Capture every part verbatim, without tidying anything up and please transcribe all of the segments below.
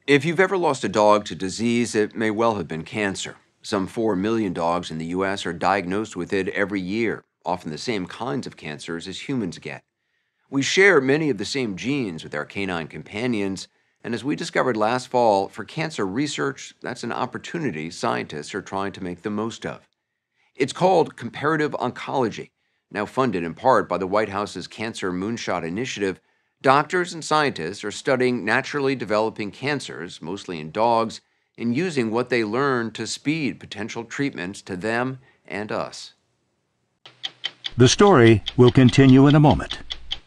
If you've ever lost a dog to disease, it may well have been cancer. Some four million dogs in the U S are diagnosed with it every year, often the same kinds of cancers as humans get. We share many of the same genes with our canine companions, and as we discovered last fall, for cancer research, that's an opportunity scientists are trying to make the most of. It's called comparative oncology. Now funded in part by the White House's Cancer Moonshot Initiative, doctors and scientists are studying naturally developing cancers, mostly in dogs, and using what they learn to speed potential treatments to them and us. The story will continue in a moment.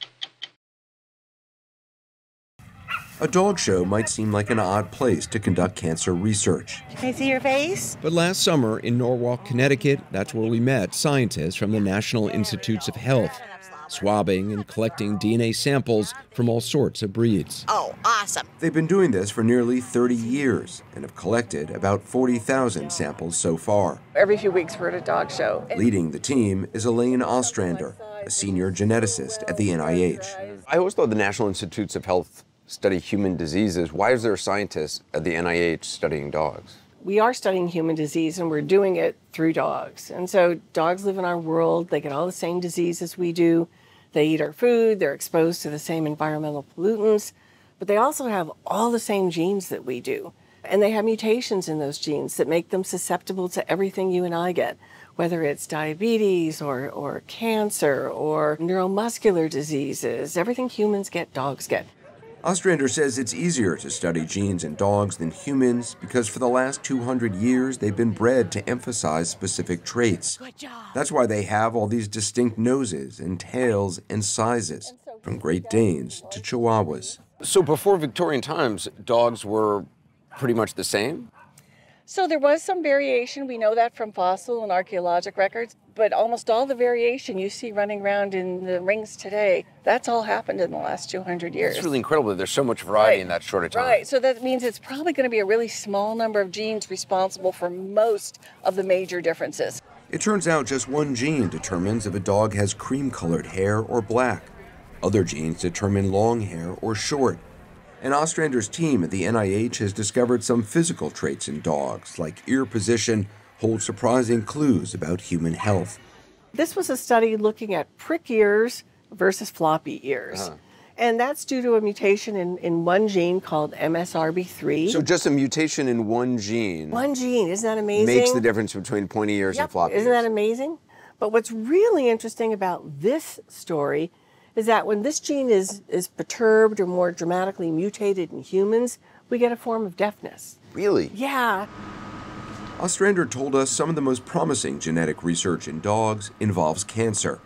A dog show might seem like an odd place to conduct cancer research. Can I see your face? But last summer in Norwalk, Connecticut, that's where we met scientists from the National Institutes of Health, swabbing and collecting D N A samples from all sorts of breeds. Oh, awesome. They've been doing this for nearly thirty years and have collected about forty thousand samples so far. Every few weeks we're at a dog show. Leading the team is Elaine Ostrander, a senior geneticist at the N I H. I always thought the National Institutes of Health study human diseases. Why is there scientists at the N I H studying dogs? We are studying human disease, and we're doing it through dogs. And so dogs live in our world. They get all the same diseases we do. They eat our food. They're exposed to the same environmental pollutants. But they also have all the same genes that we do. And they have mutations in those genes that make them susceptible to everything you and I get, whether it's diabetes or, or cancer or neuromuscular diseases. Everything humans get, dogs get. Ostrander says it's easier to study genes in dogs than humans because for the last two hundred years, they've been bred to emphasize specific traits. Good job. That's why they have all these distinct noses and tails and sizes, from Great Danes to Chihuahuas. So before Victorian times, dogs were pretty much the same? So there was some variation. We know that from fossil and archaeologic records. But almost all the variation you see running around in the rings today, that's all happened in the last two hundred years. It's really incredible that there's so much variety Right. in that short of time. Right, so that means it's probably going to be a really small number of genes responsible for most of the major differences. It turns out just one gene determines if a dog has cream-colored hair or black. Other genes determine long hair or short. And Ostrander's team at the N I H has discovered some physical traits in dogs, like ear position, hold surprising clues about human health. This was a study looking at prick ears versus floppy ears. Uh-huh. And that's due to a mutation in, in one gene called M S R B three. So just a mutation in one gene One gene, isn't that amazing? makes the difference between pointy ears Yep. and floppy Isn't ears. that amazing? But what's really interesting about this story is that when this gene is, is perturbed or more dramatically mutated in humans, we get a form of deafness. Really? Yeah. Ostrander told us some of the most promising genetic research in dogs involves cancer.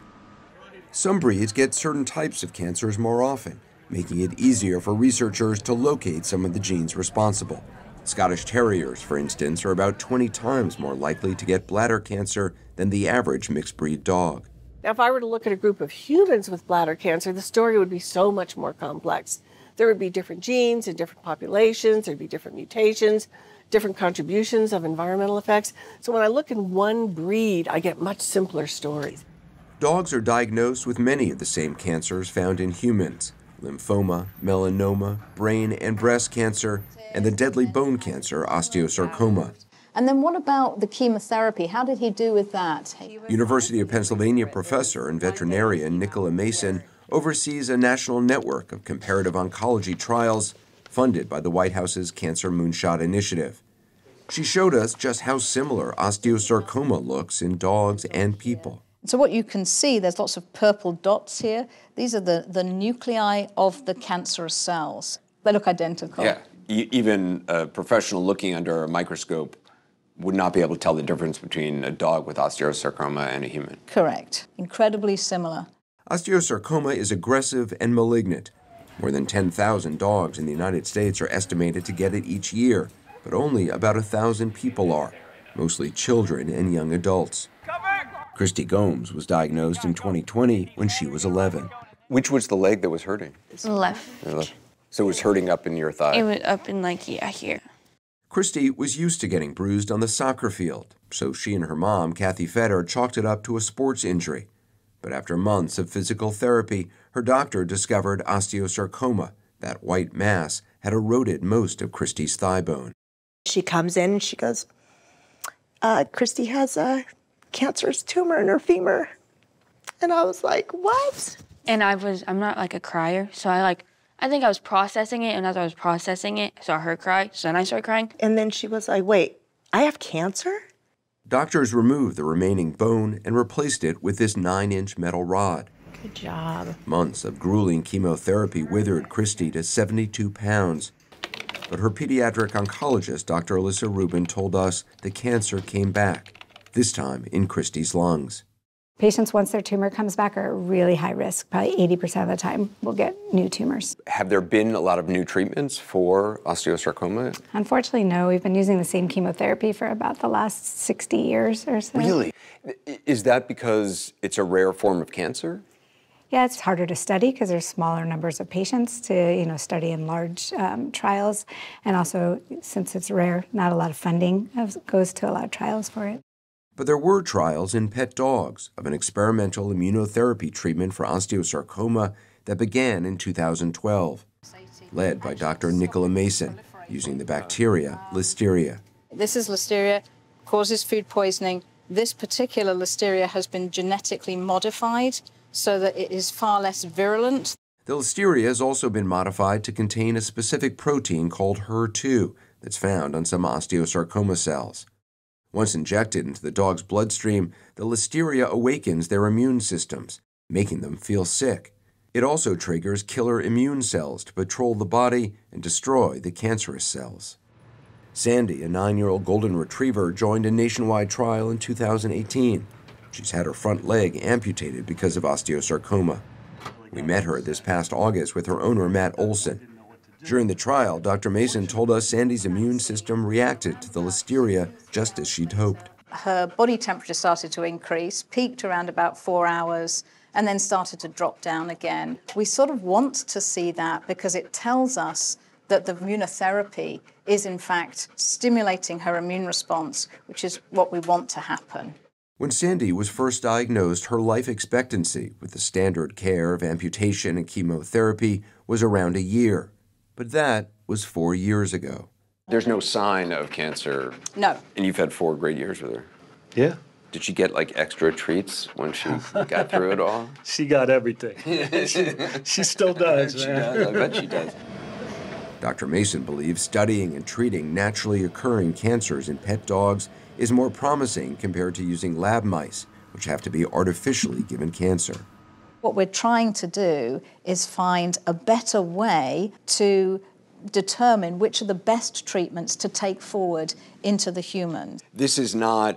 Some breeds get certain types of cancers more often, making it easier for researchers to locate some of the genes responsible. Scottish Terriers, for instance, are about twenty times more likely to get bladder cancer than the average mixed-breed dog. Now, if I were to look at a group of humans with bladder cancer, the story would be so much more complex. There would be different genes in different populations, there'd be different mutations, different contributions of environmental effects. So when I look in one breed, I get much simpler stories. Dogs are diagnosed with many of the same cancers found in humans: lymphoma, melanoma, brain and breast cancer, and the deadly bone cancer, osteosarcoma. And then what about the chemotherapy? How did he do with that? University of Pennsylvania professor and veterinarian Nicola Mason oversees a national network of comparative oncology trials funded by the White House's Cancer Moonshot Initiative. She showed us just how similar osteosarcoma looks in dogs and people. So what you can see, there's lots of purple dots here. These are the, the nuclei of the cancerous cells. They look identical. Yeah, e- even a professional looking under a microscope would not be able to tell the difference between a dog with osteosarcoma and a human. Correct. Incredibly similar. Osteosarcoma is aggressive and malignant. More than ten thousand dogs in the United States are estimated to get it each year, but only about one thousand people are, mostly children and young adults. Christy Gomes was diagnosed in twenty twenty when she was eleven. Which was the leg that was hurting? Left. So it was hurting up in your thigh? It went up in like, yeah, here. Christy was used to getting bruised on the soccer field, so she and her mom, Kathy Fetter, chalked it up to a sports injury. But after months of physical therapy, her doctor discovered osteosarcoma, that white mass, had eroded most of Christy's thigh bone. She comes in and she goes, uh, Christy has a cancerous tumor in her femur. And I was like, what? And I was, I'm not like a crier, so I like, I think I was processing it, and as I was processing it, I saw her cry, so then I started crying. And then she was like, wait, I have cancer? Doctors removed the remaining bone and replaced it with this nine-inch metal rod. Good job. Months of grueling chemotherapy withered Christy to seventy-two pounds. But her pediatric oncologist, Doctor Alyssa Rubin, told us the cancer came back, this time in Christy's lungs. Patients, once their tumor comes back, are really high risk. Probably eighty percent of the time will get new tumors. Have there been a lot of new treatments for osteosarcoma? Unfortunately, no. We've been using the same chemotherapy for about the last sixty years or so. Really? Is that because it's a rare form of cancer? Yeah, it's harder to study because there's smaller numbers of patients to, you know, study in large um, trials. And also, since it's rare, not a lot of funding goes to a lot of trials for it. But there were trials in pet dogs of an experimental immunotherapy treatment for osteosarcoma that began in two thousand twelve, led by Doctor Nicola Mason, using the bacteria Listeria. This is Listeria, causes food poisoning. This particular Listeria has been genetically modified so that it is far less virulent. The Listeria has also been modified to contain a specific protein called H E R two that's found on some osteosarcoma cells. Once injected into the dog's bloodstream, the Listeria awakens their immune systems, making them feel sick. It also triggers killer immune cells to patrol the body and destroy the cancerous cells. Sandy, a nine-year-old golden retriever, joined a nationwide trial in two thousand eighteen. She's had her front leg amputated because of osteosarcoma. We met her this past August with her owner, Matt Olson. During the trial, Doctor Mason told us Sandy's immune system reacted to the Listeria just as she'd hoped. Her body temperature started to increase, peaked around about four hours, and then started to drop down again. We sort of want to see that because it tells us that the immunotherapy is in fact stimulating her immune response, which is what we want to happen. When Sandy was first diagnosed, her life expectancy with the standard care of amputation and chemotherapy was around a year. But that was four years ago. There's no sign of cancer. No. And you've had four great years with her. Yeah. Did she get like extra treats when she got through it all? She got everything. she, she still does, she man. does. I bet she does. Doctor Mason believes studying and treating naturally occurring cancers in pet dogs is more promising compared to using lab mice, which have to be artificially given cancer. What we're trying to do is find a better way to determine which are the best treatments to take forward into the human. This is not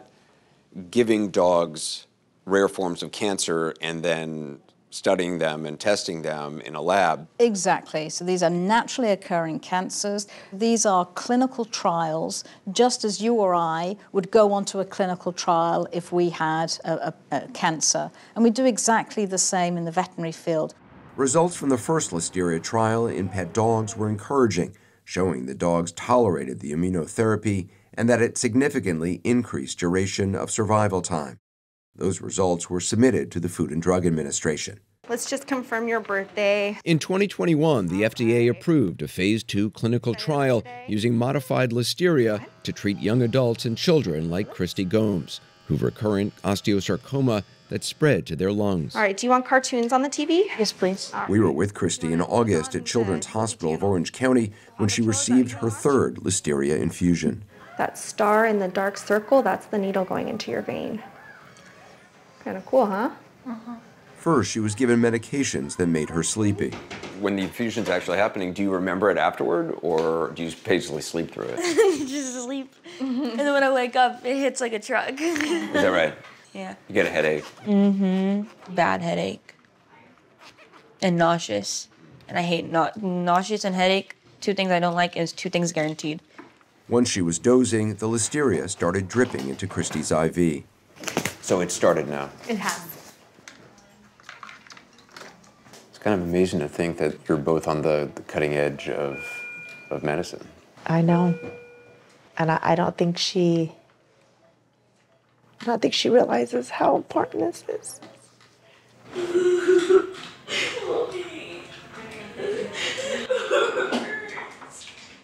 giving dogs rare forms of cancer and then studying them and testing them in a lab. Exactly. So these are naturally occurring cancers. These are clinical trials, just as you or I would go onto a clinical trial if we had a, a, a cancer. And we do exactly the same in the veterinary field. Results from the first Listeria trial in pet dogs were encouraging, showing the dogs tolerated the immunotherapy and that it significantly increased duration of survival time. Those results were submitted to the Food and Drug Administration. Let's just confirm your birthday. In twenty twenty-one, the F D A approved a phase two clinical trial using modified Listeria to treat young adults and children like Christy Gomes, who've recurrent osteosarcoma that spread to their lungs. All right, do you want cartoons on the T V? Yes, please. We were with Christy in August at Children's Hospital of Orange County when she received her third Listeria infusion. That star in the dark circle, that's the needle going into your vein. Kind of cool, huh? Uh-huh. First, she was given medications that made her sleepy. When the infusion's actually happening, do you remember it afterward, or do you basically sleep through it? Just sleep. And then when I wake up, it hits like a truck. Is that right? Yeah. You get a headache? Mm-hmm. Bad headache. And nauseous. And I hate na nauseous and headache. Two things I don't like is two things guaranteed. Once she was dozing, the Listeria started dripping into Christy's I V. So it started now? It has. It's kind of amazing to think that you're both on the, the cutting edge of, of medicine. I know. And I, I don't think she, I don't think she realizes how important this is.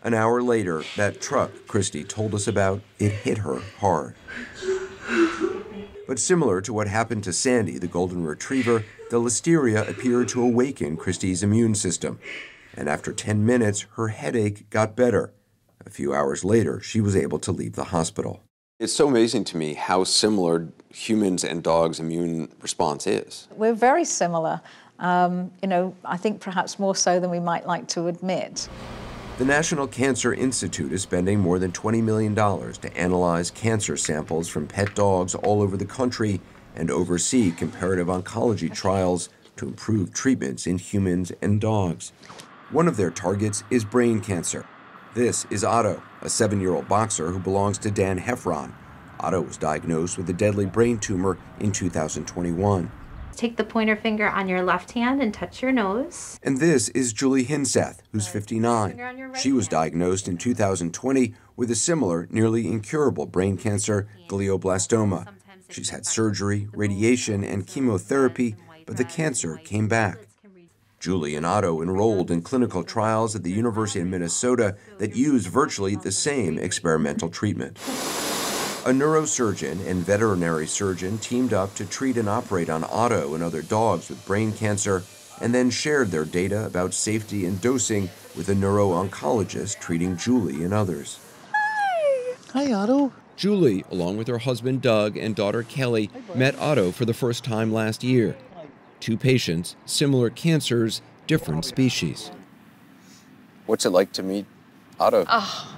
An hour later, that truck Christy told us about, it hit her hard. But similar to what happened to Sandy, the golden retriever, the listeria appeared to awaken Christy's immune system. And after ten minutes, her headache got better. A few hours later, she was able to leave the hospital. It's so amazing to me how similar humans and dogs' immune response is. We're very similar. Um, you know, I think perhaps more so than we might like to admit. The National Cancer Institute is spending more than twenty million dollars to analyze cancer samples from pet dogs all over the country and oversee comparative oncology trials to improve treatments in humans and dogs. One of their targets is brain cancer. This is Otto, a seven-year-old boxer who belongs to Dan Heffron. Otto was diagnosed with a deadly brain tumor in two thousand twenty-one. Take the pointer finger on your left hand and touch your nose. And this is Julie Hinseth, who's fifty-nine. She was diagnosed in two thousand twenty with a similar, nearly incurable brain cancer, glioblastoma. She's had surgery, radiation, and chemotherapy, but the cancer came back. Julie and Otto enrolled in clinical trials at the University of Minnesota that use virtually the same experimental treatment. A neurosurgeon and veterinary surgeon teamed up to treat and operate on Otto and other dogs with brain cancer, and then shared their data about safety and dosing with a neuro-oncologist treating Julie and others. Hi! Hi, Otto. Julie, along with her husband Doug and daughter Kelly, met Otto for the first time last year. Two patients, similar cancers, different species. What's it like to meet Otto? Oh.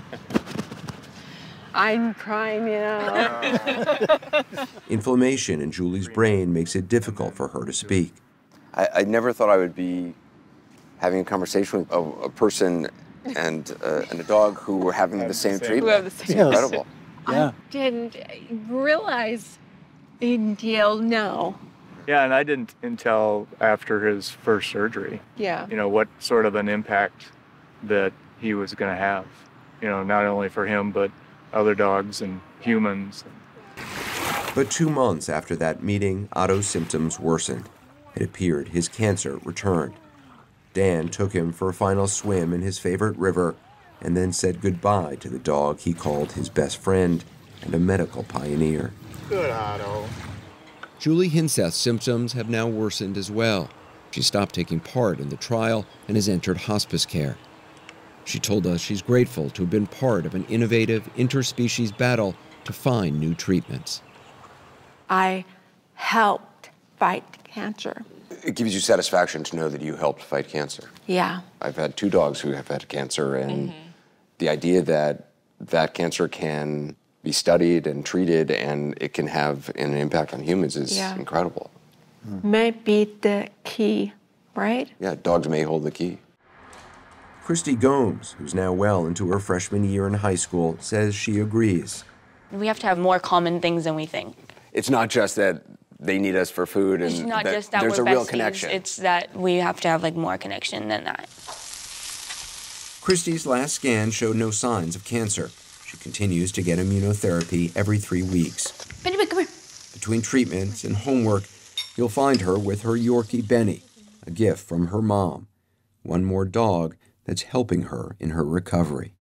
I'm crying now. Inflammation in Julie's brain makes it difficult for her to speak. I, I never thought I would be having a conversation with a, a person and, uh, and a dog who were having the same treatment. Who have the same. It's incredible. Yeah. I didn't realize until now. Yeah, and I didn't until after his first surgery, Yeah. you know, what sort of an impact that he was going to have, you know, not only for him, but other dogs and humans. But two months after that meeting, Otto's symptoms worsened. It appeared his cancer returned. Dan took him for a final swim in his favorite river and then said goodbye to the dog he called his best friend and a medical pioneer. Good, Otto. Julie Hinseth's symptoms have now worsened as well. She stopped taking part in the trial and has entered hospice care. She told us she's grateful to have been part of an innovative interspecies battle to find new treatments. I helped fight cancer. It gives you satisfaction to know that you helped fight cancer. Yeah. I've had two dogs who have had cancer, and Mm-hmm. the idea that that cancer can be studied and treated and it can have an impact on humans is Yeah. incredible. Maybe the key, right? Yeah, dogs may hold the key. Christy Gomes, who's now well into her freshman year in high school, says she agrees. We have to have more common things than we think. It's not just that they need us for food and It's not that just that there's we're a real besties, connection. It's that we have to have like more connection than that. Christy's last scan showed no signs of cancer. She continues to get immunotherapy every three weeks. Benny, come here. Between treatments and homework, you'll find her with her Yorkie Benny, a gift from her mom. One more dog that's helping her in her recovery.